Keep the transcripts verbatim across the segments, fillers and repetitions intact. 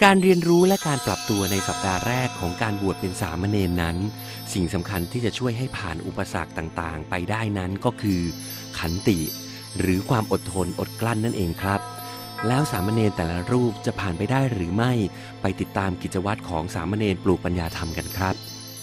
การเรียนรู้และการปรับตัวในสัปดาห์แรกของการบวชเป็นสามเณรนั้นสิ่งสำคัญที่จะช่วยให้ผ่านอุปสรรคต่างๆไปได้นั้นก็คือขันติหรือความอดทนอดกลั้นนั่นเองครับแล้วสามเณรแต่ละรูปจะผ่านไปได้หรือไม่ไปติดตามกิจวัตรของสามเณรปลูกปัญญาธรรมกันครับ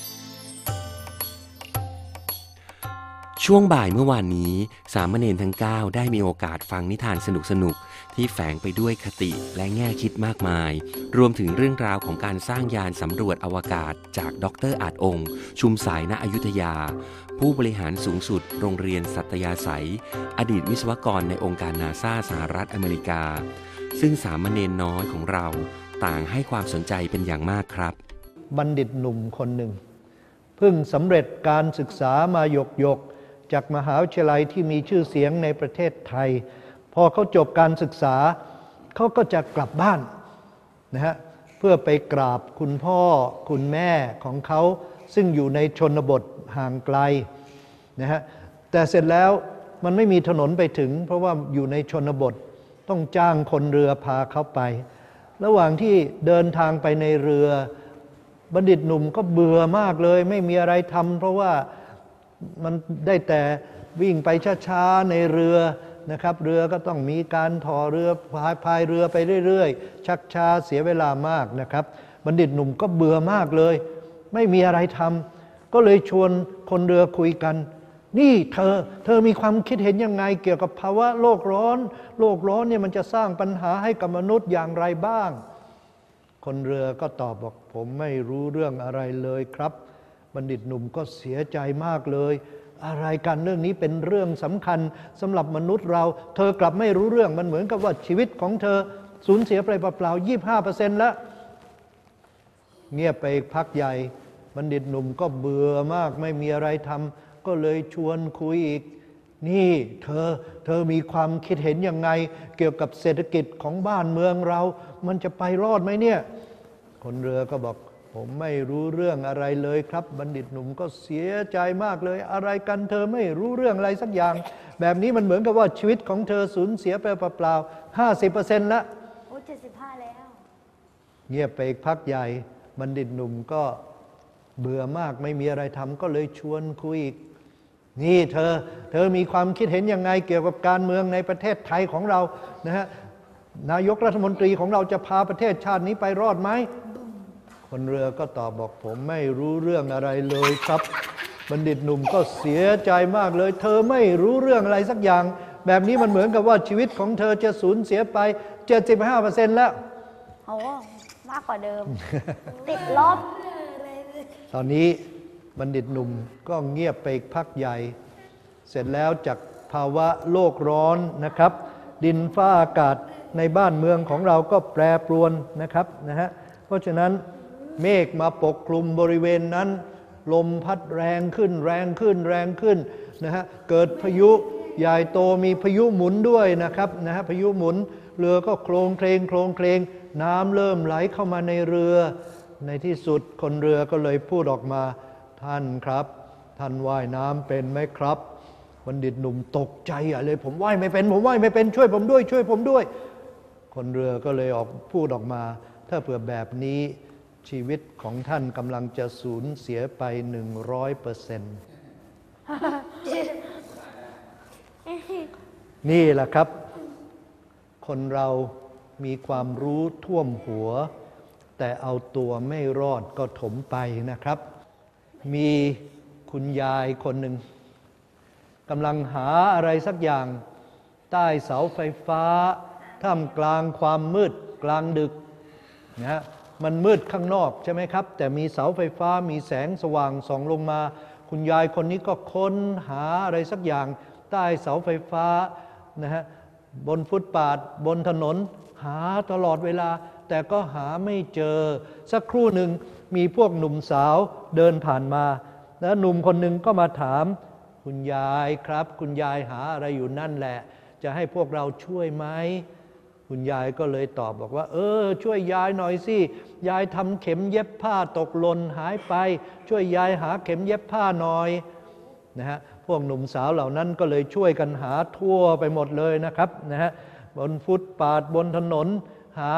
ช่วงบ่ายเมื่อวานนี้สามเณรทั้งเก้าได้มีโอกาสฟังนิทานสนุกๆที่แฝงไปด้วยคติและแง่คิดมากมายรวมถึงเรื่องราวของการสร้างยานสำรวจอวกาศจากดร.อาจองค์ชุมสายณอยุธยาผู้บริหารสูงสุดโรงเรียนสัตยาไสยอดีตวิศวกรในองค์การนาซาสหรัฐอเมริกาซึ่งสามเณรน้อยของเราต่างให้ความสนใจเป็นอย่างมากครับบัณฑิตหนุ่มคนหนึ่งเพิ่งสำเร็จการศึกษามาหยกหยกจากมหาวิทยาลัยที่มีชื่อเสียงในประเทศไทยพอเขาจบการศึกษาเขาก็จะกลับบ้านนะฮะเพื่อไปกราบคุณพ่อคุณแม่ของเขาซึ่งอยู่ในชนบทห่างไกลนะฮะแต่เสร็จแล้วมันไม่มีถนนไปถึงเพราะว่าอยู่ในชนบทต้องจ้างคนเรือพาเขาไประหว่างที่เดินทางไปในเรือบัณฑิตหนุ่มก็เบื่อมากเลยไม่มีอะไรทำเพราะว่ามันได้แต่วิ่งไปช้าๆในเรือนะครับเรือก็ต้องมีการถ่อเรือพายพายเรือไปเรื่อยๆชักช้าเสียเวลามากนะครับบัณฑิตหนุ่มก็เบื่อมากเลยไม่มีอะไรทำก็เลยชวนคนเรือคุยกันนี่เธอเธอมีความคิดเห็นยังไงเกี่ยวกับภาวะโลกร้อนโลกร้อนเนี่ยมันจะสร้างปัญหาให้กับมนุษย์อย่างไรบ้างคนเรือก็ตอบบอกผมไม่รู้เรื่องอะไรเลยครับบัณฑิตหนุ่มก็เสียใจมากเลยอะไรกันเรื่องนี้เป็นเรื่องสำคัญสำหรับมนุษย์เราเธอกลับไม่รู้เรื่องมันเหมือนกับว่าชีวิตของเธอสูญเสียไปเปล่าๆ ยี่สิบห้าเปอร์เซ็นต์ แล้วเงียบไปพักใหญ่บัณฑิตหนุ่มก็เบื่อมากไม่มีอะไรทำก็เลยชวนคุยอีกนี่เธอเธอมีความคิดเห็นยังไงเกี่ยวกับเศรษฐกิจของบ้านเมืองเรามันจะไปรอดไหมเนี่ยคนเรือก็บอกผมไม่รู้เรื่องอะไรเลยครับบัณฑิตหนุ่มก็เสียใจมากเลยอะไรกันเธอไม่รู้เรื่องอะไรสักอย่างแบบนี้มันเหมือนกับว่าชีวิตของเธอสูญเสียไปเปล่าๆ ห้าสิบเปอร์เซ็นต์ แล้วโอ้เจ็ดสิบห้าแล้วเงียบไปอีกพักใหญ่บัณฑิตหนุ่มก็เบื่อมากไม่มีอะไรทำก็เลยชวนคุยอีกนี่เธอเธอมีความคิดเห็นยังไงเกี่ยวกับการเมืองในประเทศไทยของเรานะฮะนายกรัฐมนตรีของเราจะพาประเทศชาตินี้ไปรอดไหมคนเรือก็ตอบบอกผมไม่รู้เรื่องอะไรเลยครับบัณฑิตหนุ่มก็เสียใจมากเลยเธอไม่รู้เรื่องอะไรสักอย่างแบบนี้มันเหมือนกับว่าชีวิตของเธอจะสูญเสียไป เจ็ดสิบห้าเปอร์เซ็นต์ แล้วโอ้มากกว่าเดิม ติดลบตอนนี้บัณฑิตหนุ่มก็เงียบไปอีกพักใหญ่เสร็จแล้วจากภาวะโลกร้อนนะครับดินฟ้าอากาศในบ้านเมืองของเราก็แปรปรวนนะครับนะฮะเพราะฉะนั้นเมฆมาปกคลุมบริเวณนั้นลมพัดแรงขึ้นแรงขึ้นแรงขึ้นนะฮะเกิดพายุใหญ่โตมีพายุหมุนด้วยนะครับนะฮะพายุหมุนเรือก็โคลงเคลงโคลงเคลงน้ำเริ่มไหลเข้ามาในเรือในที่สุดคนเรือก็เลยพูดออกมาท่านครับท่านว่ายน้ำเป็นไหมครับบัณฑิตหนุ่มตกใจอะไรผมว่ายไม่เป็นผมว่ายไม่เป็นช่วยผมด้วยช่วยผมด้วยคนเรือก็เลยออกพูดออกมาถ้าเผื่อแบบนี้ชีวิตของท่านกำลังจะสูญเสียไป หนึ่งร้อยเปอร์เซ็นต์ นี่แหละครับคนเรามีความรู้ท่วมหัวแต่เอาตัวไม่รอดก็ถมไปนะครับมีคุณยายคนหนึ่งกำลังหาอะไรสักอย่างใต้เสาไฟฟ้าท่ามกลางความมืดกลางดึกนะฮะมันมืดข้างนอกใช่ไหมครับแต่มีเสาไฟฟ้ามีแสงสว่างส่องลงมาคุณยายคนนี้ก็ค้นหาอะไรสักอย่างใต้เสาไฟฟ้านะฮะบนฟุตบาทบนถนนหาตลอดเวลาแต่ก็หาไม่เจอสักครู่หนึ่งมีพวกหนุ่มสาวเดินผ่านมาแล้วหนุ่มคนหนึ่งก็มาถามคุณยายครับคุณยายหาอะไรอยู่นั่นแหละจะให้พวกเราช่วยไหมคุณยายก็เลยตอบบอกว่าเออช่วยยายหน่อยสิยายทำเข็มเย็บผ้าตกหล่นหายไปช่วยยายหาเข็มเย็บผ้าหน่อยนะฮะพวกหนุ่มสาวเหล่านั้นก็เลยช่วยกันหาทั่วไปหมดเลยนะครับนะฮะบนฟุตบาทบนถนนหา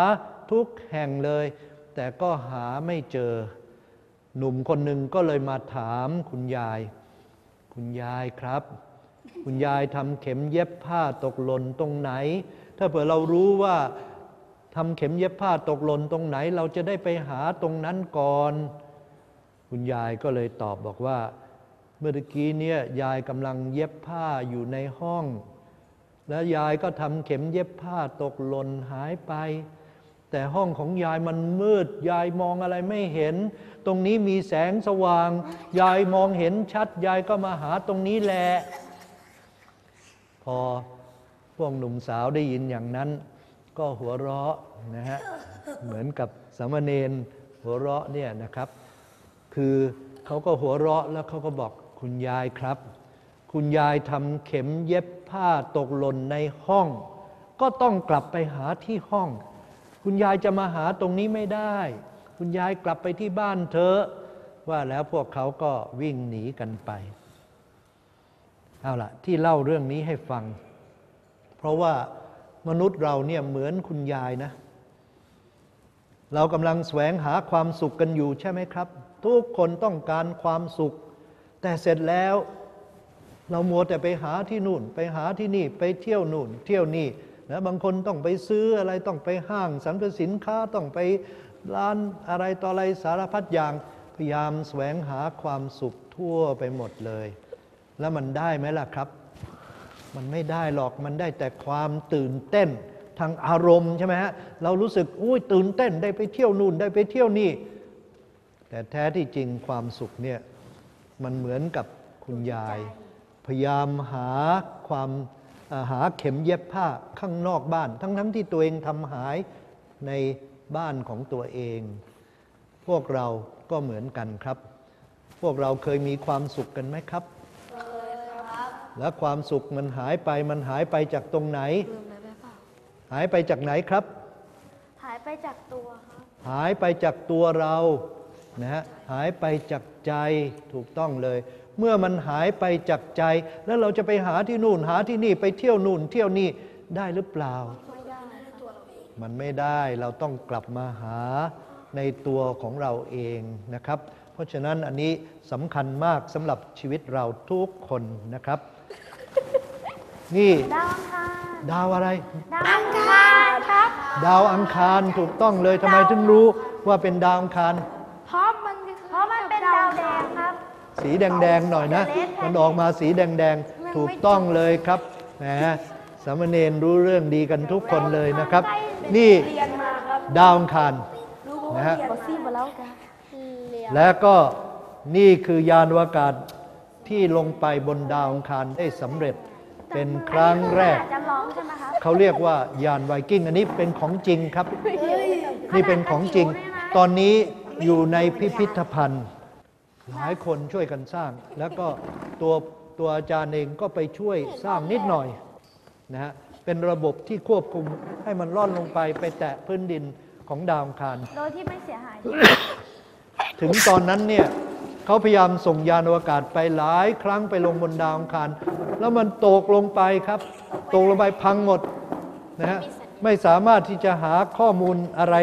ทุกแห่งเลย แต่ก็หาไม่เจอหนุ่มคนหนึ่งก็เลยมาถามคุณยายคุณยายครับ คุณยายทำเข็มเย็บผ้าตกหล่นตรงไหนถ้าเผื่อเรารู้ว่าทำเข็มเย็บผ้าตกหล่นตรงไหนเราจะได้ไปหาตรงนั้นก่อนคุณยายก็เลยตอบบอกว่าเมื่อกี้เนี่ยยายกำลังเย็บผ้าอยู่ในห้องแล้วยายก็ทำเข็มเย็บผ้าตกหล่นหายไปแต่ห้องของยายมันมืดยายมองอะไรไม่เห็นตรงนี้มีแสงสว่างยายมองเห็นชัดยายก็มาหาตรงนี้แหละพอพวกหนุ่มสาวได้ยินอย่างนั้นก็หัวเราะนะฮะเหมือนกับสามเณรหัวเราะเนี่ยนะครับคือเขาก็หัวเราะแล้วเขาก็บอกคุณยายครับคุณยายทำเข็มเย็บผ้าตกหล่นในห้องก็ต้องกลับไปหาที่ห้องคุณยายจะมาหาตรงนี้ไม่ได้คุณยายกลับไปที่บ้านเถอะว่าแล้วพวกเขาก็วิ่งหนีกันไปเอาล่ะที่เล่าเรื่องนี้ให้ฟังเพราะว่ามนุษย์เราเนี่ยเหมือนคุณยายนะเรากำลังแสวงหาความสุขกันอยู่ใช่ไหมครับทุกคนต้องการความสุขแต่เสร็จแล้วเรามัวแต่ไปหาที่นู่นไปหาที่นี่ไปเที่ยวนู่นเที่ยวนี่นะบางคนต้องไปซื้ออะไรต้องไปห้างสรรพสินค้าต้องไปร้านอะไรต่ออะไรสารพัดอย่างพยายามแสวงหาความสุขทั่วไปหมดเลยแล้วมันได้ไหมล่ะครับมันไม่ได้หรอกมันได้แต่ความตื่นเต้นทางอารมณ์ใช่ไหมฮะเรารู้สึกอุ้ยตื่นเต้นได้ไปเที่ยวนู่นได้ไปเที่ยวนี่แต่แท้ที่จริงความสุขเนี่ยมันเหมือนกับคุณยายพยายามหาความหาเข็มเย็บผ้าข้างนอกบ้านทั้งทั้งที่ตัวเองทำหายในบ้านของตัวเองพวกเราก็เหมือนกันครับพวกเราเคยมีความสุขกันไหมครับเคยครับแล้วความสุขมันหายไปมันหายไปจากตรงไหนหายไปจากไหนครับหายไปจากตัวครับหายไปจากตัวเรานะฮะหายไปจากใจถูกต้องเลยเมื่อมันหายไปจากใจแล้วเราจะไปหาที่นู่นหาที่นี่ไปเที่ยวนู่นเที่ยวนี่ได้หรือเปล่าไม่ได้มันไม่ได้เราต้องกลับมาหาในตัวของเราเองนะครับเพราะฉะนั้นอันนี้สำคัญมากสำหรับชีวิตเราทุกคนนะครับนี่ดาวอังคารดาวอะไรดาวอังคารครับดาวอังคารถูกต้องเลยทำไมถึงรู้ว่าเป็นดาวอังคารเพราะมันเพราะมันเป็นดาวแดงครับสีแดงๆหน่อยนะมันออกมาสีแดงๆถูกต้องเลยครับแหมสามเณรรู้เรื่องดีกันทุกคนเลยนะครับนี่ดาวอังคารนะฮะและก็นี่คือยานอวกาศที่ลงไปบนดาวอังคารได้สำเร็จเป็นครั้งแรกเขาเรียกว่ายานไวกิ้งอันนี้เป็นของจริงครับนี่เป็นของจริงตอนนี้อยู่ในพิพิธภัณฑ์หลายคนช่วยกันสร้างแล้วก็ตัวตัวอาจารย์เองก็ไปช่วยสร้างนิดหน่อยนะฮะเป็นระบบที่ควบคุมให้มันล่อนลงไปไปแตะพื้นดินของดาวอังคารโดยที่ไม่เสียหายถึงตอนนั้นเนี่ยเขาพยายามส่งยานอวกาศไปหลายครั้งไปลงบนดาวอังคารแล้วมันตกลงไปครับตกลงไปพังหมดนะฮะไม่สามารถที่จะหาข้อมูลอะไร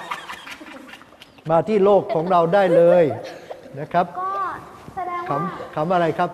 มาที่โลกของเราได้เลยนะครับก็แสดงว่าคำคำอะไรครับ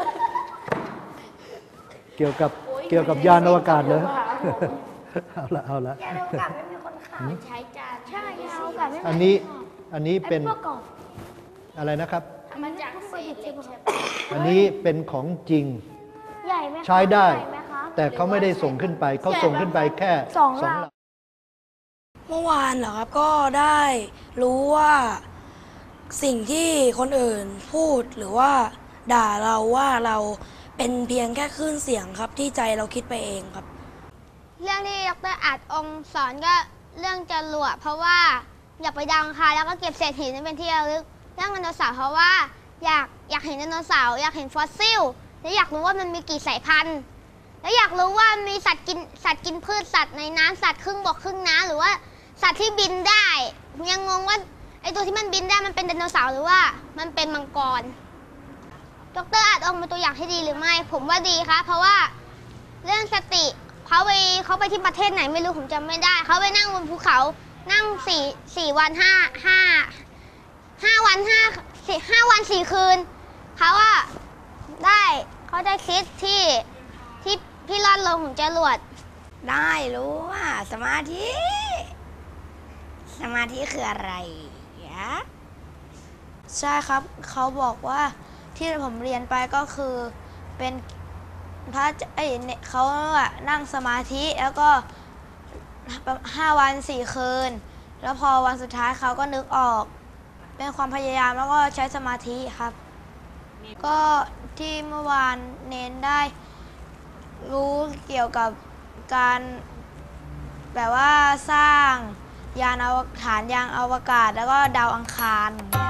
เกี่ยวกับเกี่ยวกับยานอวกาศเลยเอาละเอาละยานอวกาศไม่มีคนขับใช้จานใช่ยานอวกาศไม่มีอันนี้อันนี้เป็นอะไรนะครับมันจากเศษเหล็กใช่ไหมอันนี้เป็นของจริงใหญ่ไหมใช้ได้แต่เขาไม่ได้ส่งขึ้นไปเขาส่งขึ้นไปแค่สองลำเมื่อวานเหรอครับก็ได้รู้ว่าสิ่งที่คนอื่นพูดหรือว่าด่าเราว่าเราเป็นเพียงแค่คลื่นเสียงครับที่ใจเราคิดไปเองครับเรื่องที่ดร.อัดองค์สอนก็เรื่องจรวดเพราะว่าอยากไปดาวอังคารแล้วก็เก็บเศษหินให้เป็นที่ระลึกเรื่องไดโนเสาร์เพราะว่าอยากอยากเห็นไดโนเสาร์อยากเห็นฟอสซิลและอยากรู้ว่ามันมีกี่สายพันธุ์และอยากรู้ว่ามีสัตว์กินสัตว์กินพืชสัตว์ในน้ำสัตว์ครึ่งบกครึ่งน้ำหรือว่าสัตว์ที่บินได้ยังงงว่าไอตัวที่มันบินได้มันเป็นไดโนเสาร์หรือว่ามันเป็นมังกรดร.อัดองค์เป็นตัวอย่างที่ดีหรือไม่ผมว่าดีครับเพราะว่าเรื่องสติเขาไปเขาไปที่ประเทศไหนไม่รู้ผมจำไม่ได้เขาไปนั่งบนภูเขานั่งสี่สี่วันห้าห้าห้าวันห้าสี่ห้าวันสี่คืนเขาว่าได้เขาได้คิดที่ที่ที่ลอดลงของจรวดได้รู้ว่าสมาธิ สมาธิคืออะไรยะใช่ครับเขาบอกว่าที่ผมเรียนไปก็คือเป็นพระเอ้ยเขาอะนั่งสมาธิแล้วก็ห้าวันสี่คืนแล้วพอวันสุดท้ายเขาก็นึกออกเป็นความพยายามแล้วก็ใช้สมาธิครับก็ที่เมื่อวานเน้นได้รู้เกี่ยวกับการแบบว่าสร้างยานอวกาศฐานยานอวกาศแล้วก็ดาวอังคารอย่างเงี้ย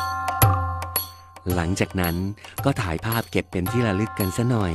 หลังจากนั้นก็ถ่ายภาพเก็บเป็นที่ระลึกกันซะหน่อย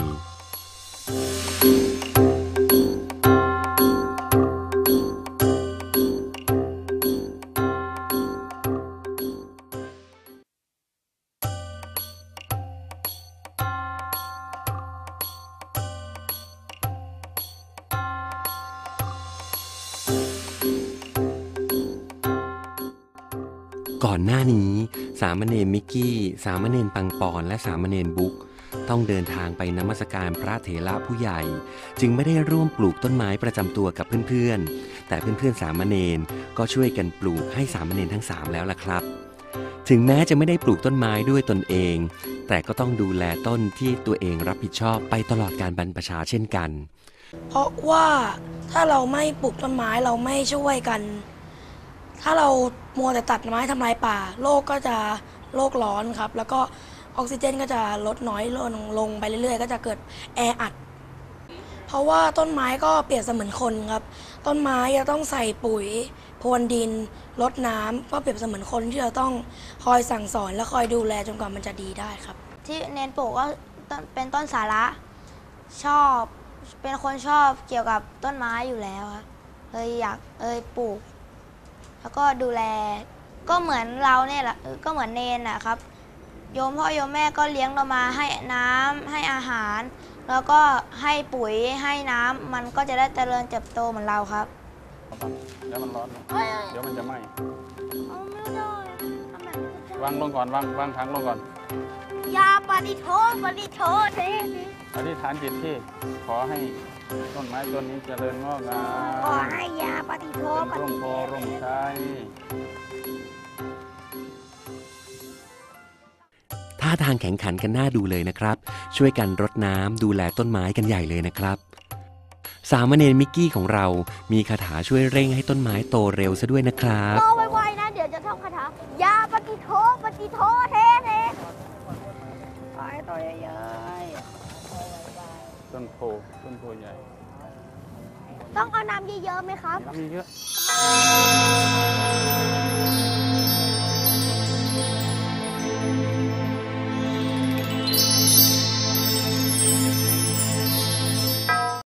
ก่อนหน้านี้สามเณรมิกกี้สามเณรปังปอนและสามเณรบุ๊กต้องเดินทางไปนมัสการพระเถระผู้ใหญ่จึงไม่ได้ร่วมปลูกต้นไม้ประจำตัวกับเพื่อนๆแต่เพื่อนๆสามเณรก็ช่วยกันปลูกให้สามเณรทั้งสามแล้วล่ะครับถึงแม้จะไม่ได้ปลูกต้นไม้ด้วยตนเองแต่ก็ต้องดูแลต้นที่ตัวเองรับผิดชอบไปตลอดการบรรพชาเช่นกันเพราะว่าถ้าเราไม่ปลูกต้นไม้เราไม่ช่วยกันถ้าเรามัวแต่ตัดไม้ทำลายป่าโลกก็จะโลกร้อนครับแล้วก็ออกซิเจนก็จะลดน้อยลงลงไปเรื่อยๆก็จะเกิดแออัดเพราะว่าต้นไม้ก็เปรียบเสมือนคนครับต้นไม้จะต้องใส่ปุ๋ยพรวนดินรดน้ำก็เปรียบเสมือนคนที่เราต้องคอยสั่งสอนและคอยดูแลจนกว่ามันจะดีได้ครับที่เน้นปลูกก็เป็นต้นสาระชอบเป็นคนชอบเกี่ยวกับต้นไม้อยู่แล้วครับเลยอยากเอยปลูกแล้วก็ดูแลก็เหมือนเราเนี่ยแหละก็เหมือนเนนนะครับโยมพ่อโยมแม่ก็เลี้ยงเรามาให้น้ำให้อาหารแล้วก็ให้ปุ๋ยให้น้ำมันก็จะได้เจริญเติบโตเหมือนเราครับเดี๋ยวมันร้อนเดี๋ยวมันจะไหม้วางลงก่อนวางวางถังลงก่อนยาปฏิโทปฏิโทเทอธิษฐานจิตที่ขอให้ต้นไม้ต้นนี้เจริญงอกงามขอให้ยาปฏิโทเป็นร่มโพร่มไทรท่าทางแข่งขันกันน่าดูเลยนะครับช่วยกันรดน้ำดูแลต้นไม้กันใหญ่เลยนะครับสามเณรมิกกี้ของเรามีคาถาช่วยเร่งให้ต้นไม้โตเร็วซะด้วยนะครับโตไวๆนะเดี๋ยวจะท่องคาถายาปฏิโทปฏิโทเทเทขอให้โตเยอะๆต้นโพต้นโพใหญ่ต้องเอาน้ำเยอะๆไหมครับน้ำเยอะ